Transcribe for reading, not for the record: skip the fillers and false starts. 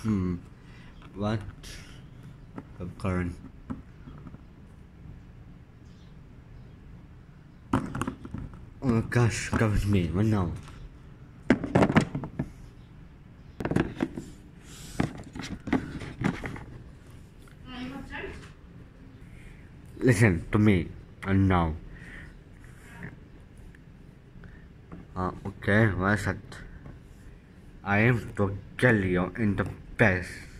What? Current. Oh gosh, covers me. What now? Listen to me, and now. Okay, what's that? I am to kill you in the best.